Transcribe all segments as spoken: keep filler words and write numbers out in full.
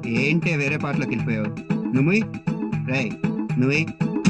ఏంటే వేరే పాటలోకి వెళ్ళిపోయావు? నువ్వు రై నువ్వే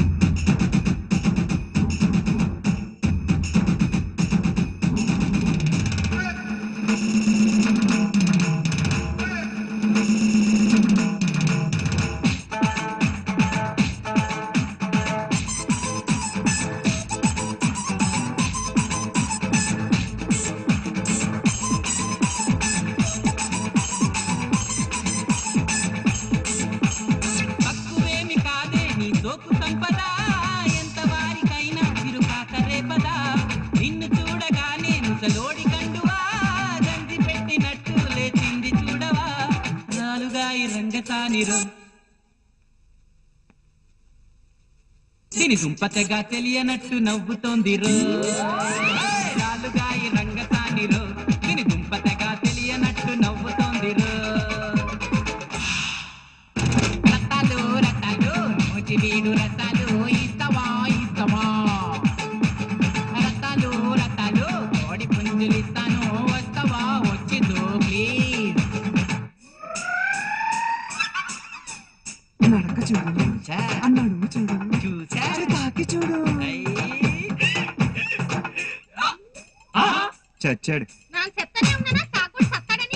దీని దుంపతగా తెలియనట్టు నవ్వుతోంది రో రాలుగాయి రంగసానిరో దీని దుంపతగా తెలియనట్టు నవ్వుతోంది రో రతాలు రతాలు మోచి వీడు రతాలు ఇస్తవా ఇస్తవా రతాలు రతాలు కోడి పుంజులు ఇస్తాను వస్తవా వచ్చిదో ప్లీజ్ నడక చూడు అన్నాడు చూడు చూసా తాకి చూడు చచ్చాడు. నాకు చెప్తానే ఉన్నానా తాగుడు సత్తాడని.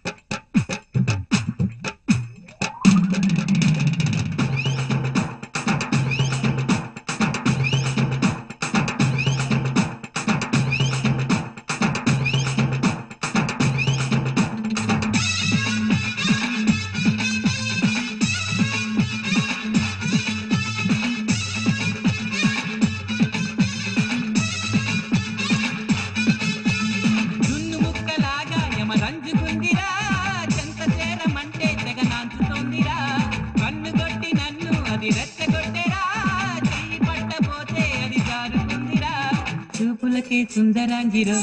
చూపులకే సుందరాంగిరో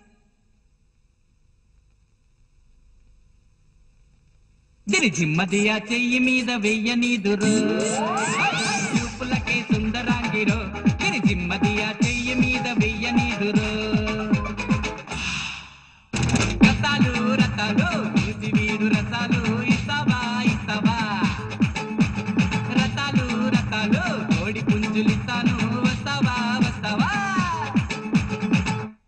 దిరి జిమ్మదియా చెయ్యి మీద వెయ్యనీదురు చూపులకే సుందరాంగిరో దిరి జిమ్మదియా